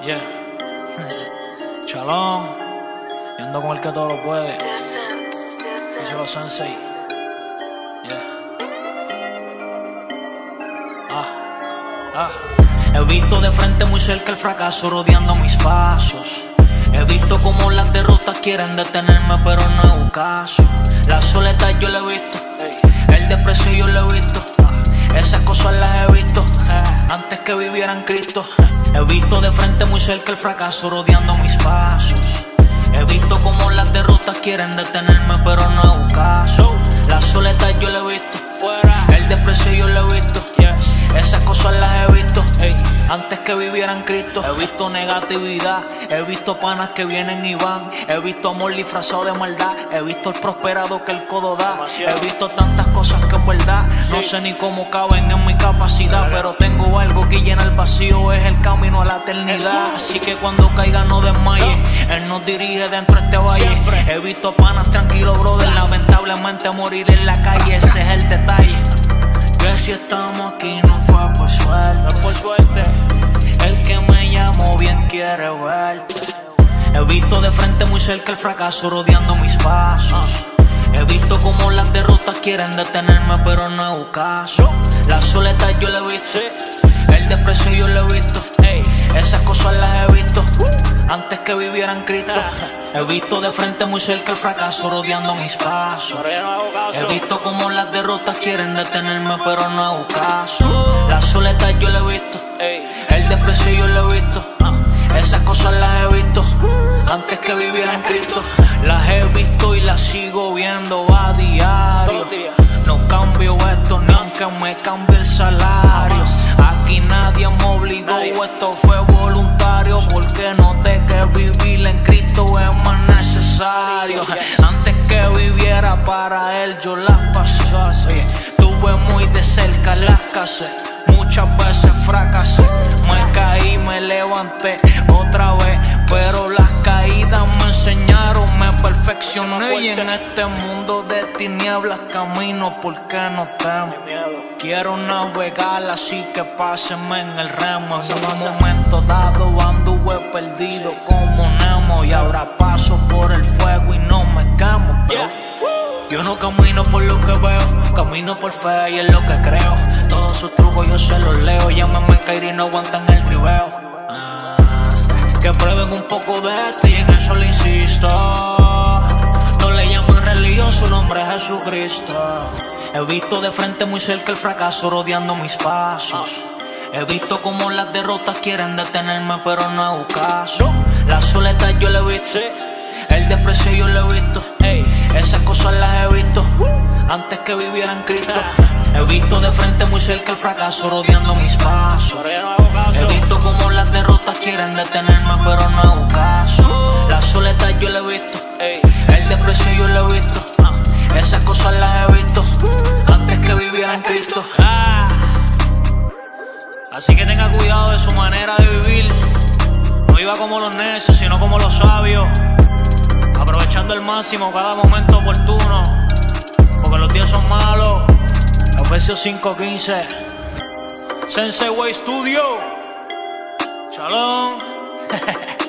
Yeah. Chalón. Yo ando con el que todo lo puede. Díselo, Sensei. Yeah. He visto de frente muy cerca el fracaso rodeando mis pasos. He visto como las derrotas quieren detenerme, pero no es un caso. La soledad yo la he visto, el desprecio yo lo he visto. Esas cosas las he visto antes que viviera en Cristo. He visto de frente muy cerca el fracaso rodeando mis pasos. He visto como las derrotas quieren detenerme, pero no es un caso. La soledad yo la he visto, el desprecio yo lo he visto. Esas cosas las he visto antes que viviera en Cristo. He visto negatividad, he visto panas que vienen y van. He visto amor disfrazado de maldad, he visto el prosperado que el codo da. He visto tantas cosas que en verdad no sé ni cómo caben en mi capacidad, pero tengo algo que llena el vacío, es el camino a la eternidad. Así que cuando caiga no desmaye, Él nos dirige dentro de este valle. He visto panas tranquilos, brother, lamentablemente morir en la calle, ese es el detalle. Que si estamos aquí no fue por suerte, el que me llamó bien quiere verte. He visto de frente muy cerca el fracaso rodeando mis pasos. He visto como las derrotas quieren detenerme, pero no es un caso. La soledad yo la he visto, el desprecio yo lo he visto. Esas cosas las he visto antes que viviera en Cristo. He visto de frente muy cerca el fracaso rodeando mis pasos. He visto como las derrotas quieren detenerme, pero no es un caso. La soledad yo la he visto, el desprecio yo lo he visto. Esas cosas las he visto antes que viviera en Cristo. Las he visto y las sigo viendo a diario. No cambio esto ni aunque me cambie el salario. Aquí nadie me obligó, esto fue voluntario, porque noté que vivir en Cristo es más necesario. Antes que viviera para Él yo las pasé. Tuve muy de cerca las casé, muchas veces fracasé. Me caí, me levanté otra vez, pero las caídas me enseñaron, me perfeccioné. Y en este mundo de tinieblas camino porque no temo. Quiero navegar, así que pásenme en el remo. En un momento dado anduve perdido como Nemo, y ahora paso por el fuego y no me quemo. Yo no camino por lo que veo, camino por fe y es lo que creo. Todos sus trucos yo se los leo, llámame Kairi y no aguantan el ribeo. Que prueben un poco de esto y en eso le insisto. No le llamen religión, su nombre es Jesucristo. He visto de frente muy cerca el fracaso rodeando mis pasos. He visto como las derrotas quieren detenerme, pero no es un caso. La soledad yo la he visto, el desprecio yo lo he visto. Esas cosas las he visto antes que viviera en Cristo. He visto de frente muy cerca el fracaso rodeando mis pasos. He visto como las derrotas quieren detenerme, pero no es un caso. La soledad yo la he visto, el desprecio yo lo he visto. Esas cosas las he visto antes que viviera en Cristo. Así que tenga cuidado de su manera de vivir. No viva como los necios, sino como los sabios, aprovechando al máximo cada momento oportuno, porque los días son malos. Efesios 5:15. Sensei Way Studio. Chalón.